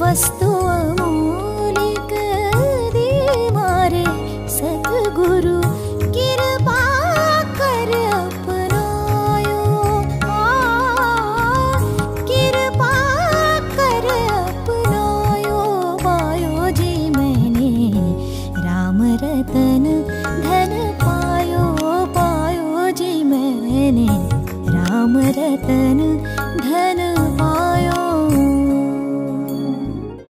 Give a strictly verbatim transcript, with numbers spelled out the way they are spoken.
वस्तु अमूलिक दे मारे सतगुरु कृपा कर अपनायो। कृपा कर अपनायो पायो जी मैंने राम रतन धन पायो। पायो जी मैंने राम रतन